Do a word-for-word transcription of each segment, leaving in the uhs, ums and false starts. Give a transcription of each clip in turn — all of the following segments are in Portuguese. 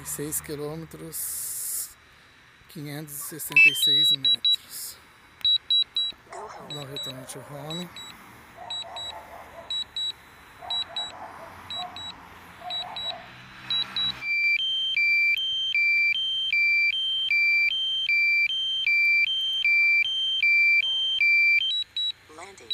seis quilômetros, quinhentos e sessenta e seis metros. No retorno to home. Landing.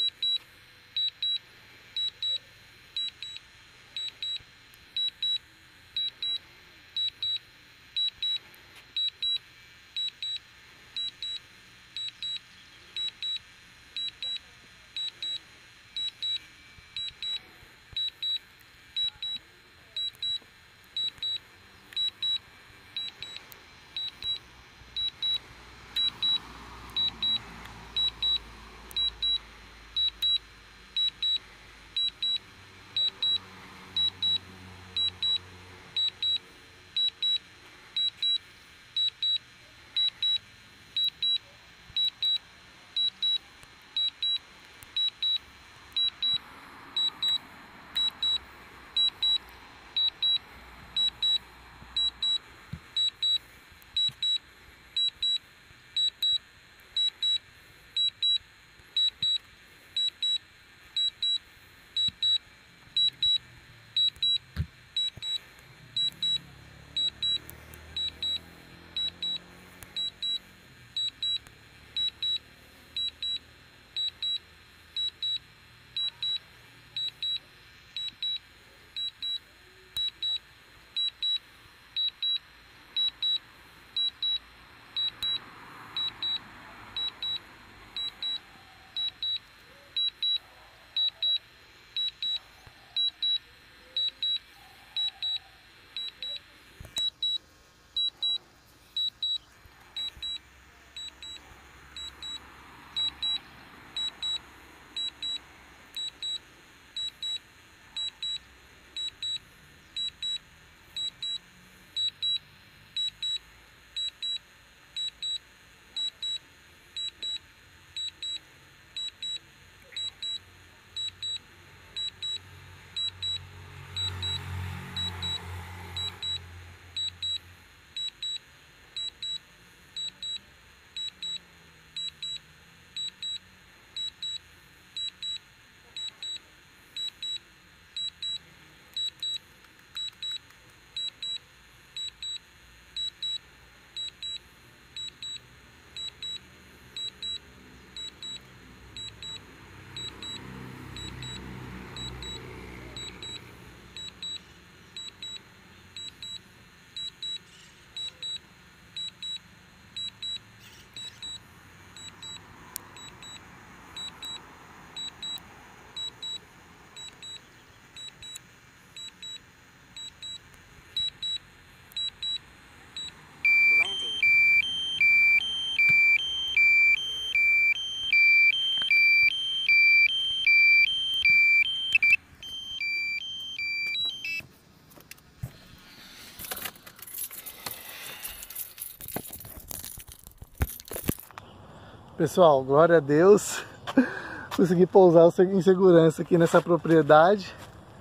Pessoal, glória a Deus, consegui pousar em segurança aqui nessa propriedade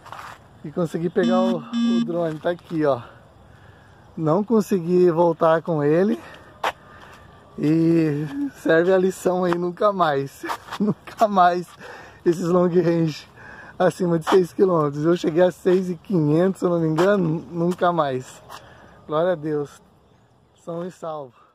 e consegui pegar o, o drone, tá aqui ó. Não consegui voltar com ele e serve a lição aí, nunca mais, nunca mais esses long range acima de seis quilômetros. Eu cheguei a seis mil e quinhentos, se eu não me engano, nunca mais. Glória a Deus, são e salvo.